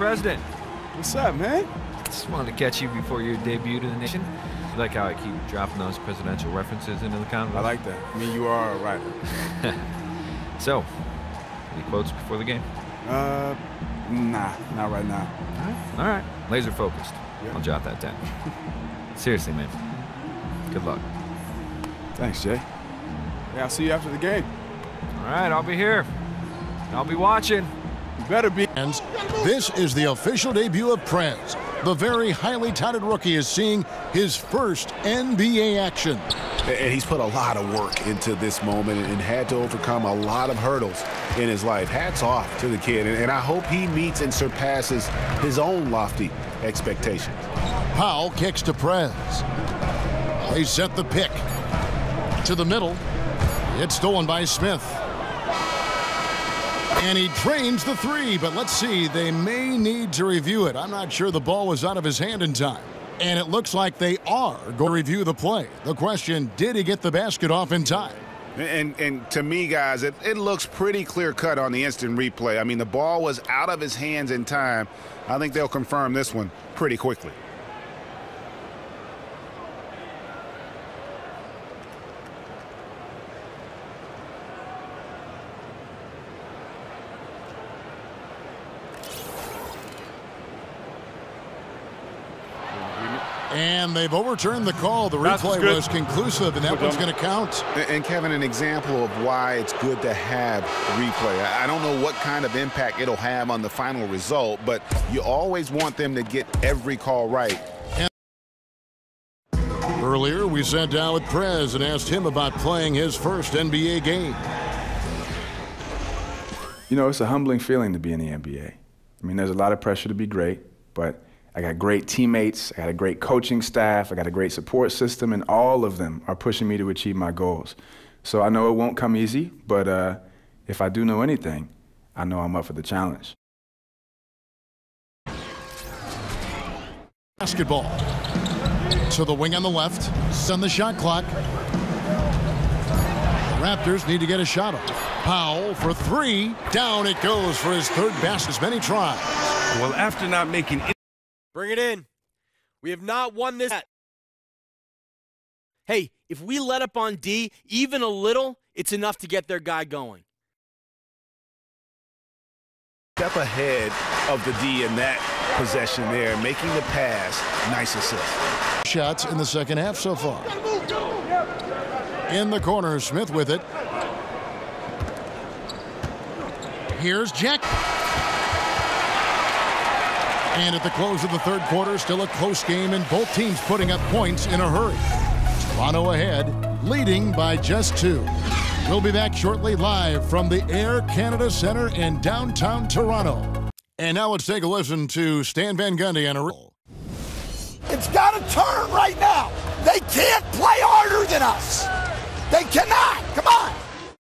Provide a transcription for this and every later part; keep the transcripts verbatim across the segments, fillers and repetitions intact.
President. What's up, man? Just wanted to catch you before your debut to the nation. You like how I keep dropping those presidential references into the convo? I like that. I mean, you are a writer. So, any quotes before the game? Uh, nah, not right now. All right. All right. Laser focused. Yep. I'll jot that down. Seriously, man. Good luck. Thanks, Jay. Yeah, I'll see you after the game. All right, I'll be here. I'll be watching. You better be. And this is the official debut of Prez. The very highly touted rookie is seeing his first N B A action. And he's put a lot of work into this moment and had to overcome a lot of hurdles in his life. Hats off to the kid, and I hope he meets and surpasses his own lofty expectations. Powell kicks to Prez. They set the pick to the middle. It's stolen by Smith. And he drains the three, but let's see, they may need to review it. I'm not sure the ball was out of his hand in time. And it looks like they are going to review the play. The question, did he get the basket off in time? And, and to me, guys, it, it looks pretty clear-cut on the instant replay. I mean, the ball was out of his hands in time. I think they'll confirm this one pretty quickly. And they've overturned the call. The replay was conclusive, and that one's going to count. And, Kevin, an example of why it's good to have replay. I don't know what kind of impact it'll have on the final result, but you always want them to get every call right. And earlier, we sat down with Prez and asked him about playing his first N B A game. You know, it's a humbling feeling to be in the N B A. I mean, there's a lot of pressure to be great, but I got great teammates, I got a great coaching staff, I got a great support system, and all of them are pushing me to achieve my goals. So I know it won't come easy, but uh, if I do know anything, I know I'm up for the challenge. Basketball. To the wing on the left, send the shot clock. The Raptors need to get a shot up. Powell for three, down it goes for his third basket. As many tries. Well, after not making it. Bring it in. We have not won this yet. Hey, if we let up on D even a little, it's enough to get their guy going. Step ahead of the D in that possession there, making the pass. Nice assist. Shots in the second half so far. In the corner, Smith with it. Here's Jack. And at the close of the third quarter, still a close game, and both teams putting up points in a hurry. Toronto ahead, leading by just two. We'll be back shortly live from the Air Canada Centre in downtown Toronto. And now let's take a listen to Stan Van Gundy on a roll. It's got to turn right now. They can't play harder than us. They cannot. Come on.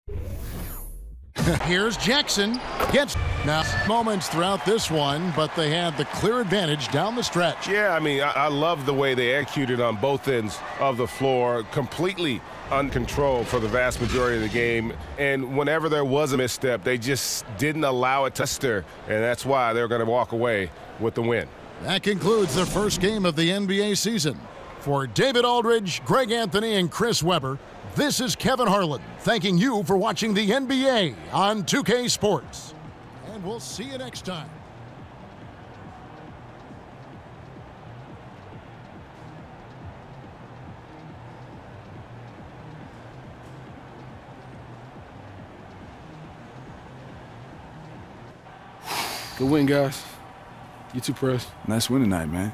Here's Jackson. Gets now moments throughout this one, but they had the clear advantage down the stretch. Yeah, I mean, I, I love the way they executed on both ends of the floor, completely uncontrolled for the vast majority of the game. And whenever there was a misstep, they just didn't allow it to stir, and that's why they're going to walk away with the win. That concludes the first game of the N B A season. For David Aldridge, Greg Anthony, and Chris Webber, this is Kevin Harlan thanking you for watching the N B A on two K Sports. And we'll see you next time. Good win, guys. You too, Prez. Nice win tonight, man.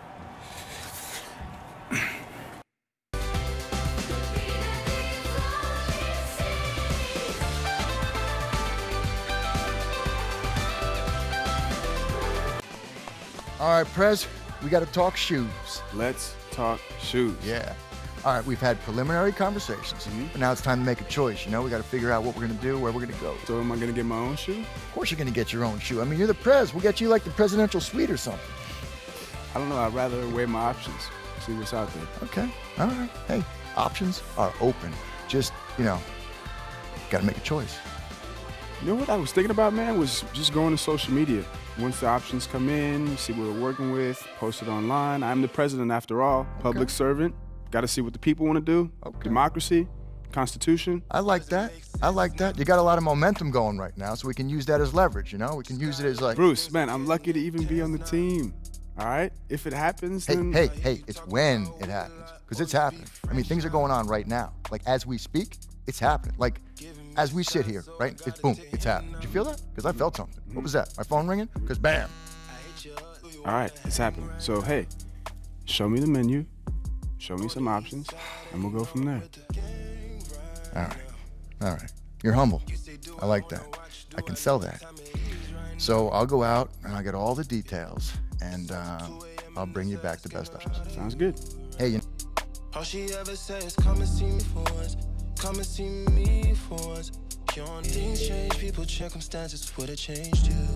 All right, Prez, we got to talk shoes. Let's talk shoes. Yeah. All right, we've had preliminary conversations, mm-hmm. but now it's time to make a choice. You know, we got to figure out what we're going to do, where we're going to go. So am I going to get my own shoe? Of course you're going to get your own shoe. I mean, you're the Prez. We'll get you like the presidential suite or something. I don't know. I'd rather weigh my options, see what's out there. Okay. All right. Hey, options are open. Just, you know, got to make a choice. You know what I was thinking about, man, was just going to social media Once the options come in, you see what we're working with, post it online. I'm the president after all, public Okay. servant. Got to see what the people want to do. Okay. Democracy, Constitution. I like that. I like that. You got a lot of momentum going right now, so we can use that as leverage, you know? We can use it as like... Bruce, man, I'm lucky to even be on the team. All right? If it happens, Hey, then... hey, hey, it's when it happens, because it's happening. I mean, things are going on right now. Like, as we speak, it's happening. Like, as we sit here, right? It's boom, it's happening. Did you feel that? Because I felt something. What was that? My phone ringing? Because bam. All right, it's happening. So, hey, show me the menu, show me some options, and we'll go from there. All right, all right. You're humble. I like that. I can sell that. So I'll go out and I'll get all the details, and uh, I'll bring you back the best options. Sounds good. Hey, you All she ever says, come and see me for once. Come and see me for once. Things change, people, circumstances would have changed you.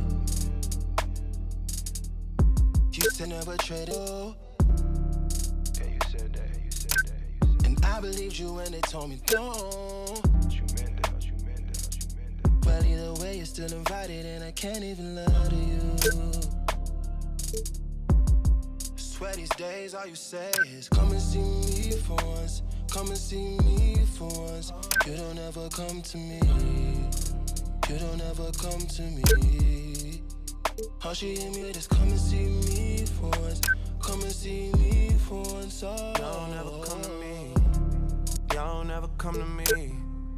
You said never trade it. Yeah, you said that, you said that, you said that. And I believed you when they told me no. You meant that, you meant that, you meant that. Well, either way, you're still invited, and I can't even lie to you. Swear these days, all you say is come and see me for once. Come and see me for once. You don't ever come to me. You don't ever come to me. All she hit me with is come and see me for once. Come and see me for once. Oh. Y'all don't ever come to me. Y'all don't ever come to me.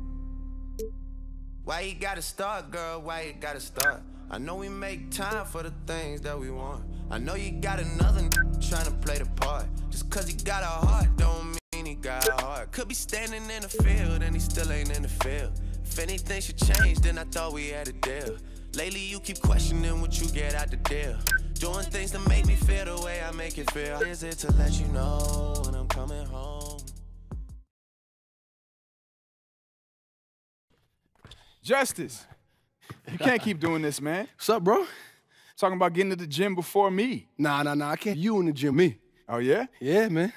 Why you gotta start, girl? Why you gotta start? I know we make time for the things that we want. I know you got another n trying to play the part. Just cause he got a heart don't mean he got a heart. Could be standing in the field and he still ain't in the field. If anything should change, then I thought we had a deal. Lately you keep questioning what you get out the deal. Doing things to make me feel the way I make it feel. Is it to let you know when I'm coming home? Justice, you can't keep doing this, man. What's up, bro? Talking about getting to the gym before me. Nah, nah, nah. I can't. You in the gym, me. Oh, yeah? Yeah, man.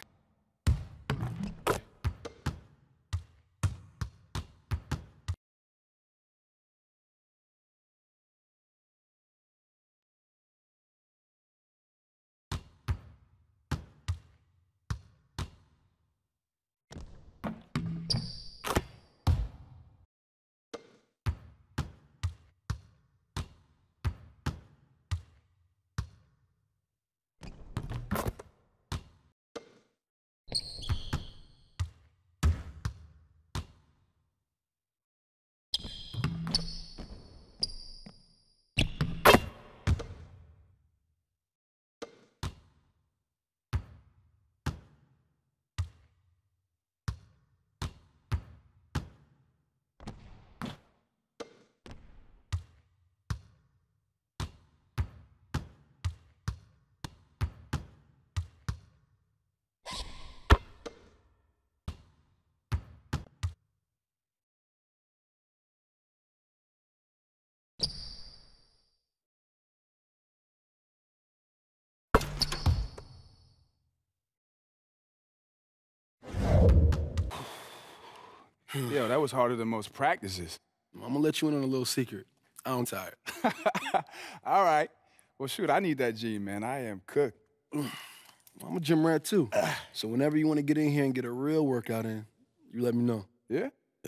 Yo, that was harder than most practices. I'm gonna let you in on a little secret. I'm tired. All right. Well, shoot, I need that G, man. I am cooked. I'm a gym rat, too. So whenever you want to get in here and get a real workout in, you let me know. Yeah?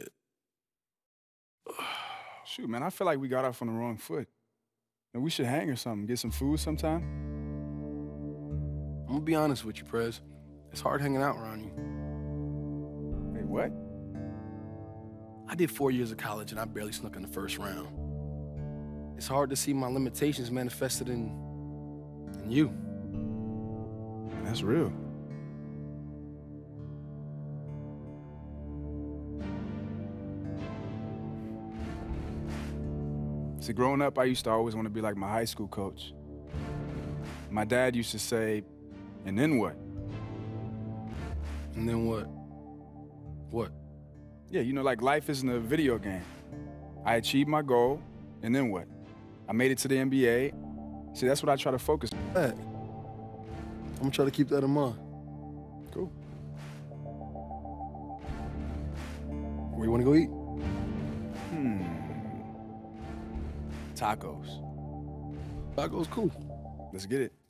Shoot, man, I feel like we got off on the wrong foot. And we should hang or something, get some food sometime. I'm gonna be honest with you, Prez. It's hard hanging out around you. Wait, what? I did four years of college and I barely snuck in the first round. It's hard to see my limitations manifested in, in you. That's real. See, growing up, I used to always want to be like my high school coach. My dad used to say, and then what? And then what? What? Yeah, you know, like life isn't a video game. I achieved my goal, and then what? I made it to the N B A. See, that's what I try to focus on. Hey, I'm gonna try to keep that in mind. Cool. Where you wanna go eat? Hmm. Tacos. Chicago's cool. Let's get it.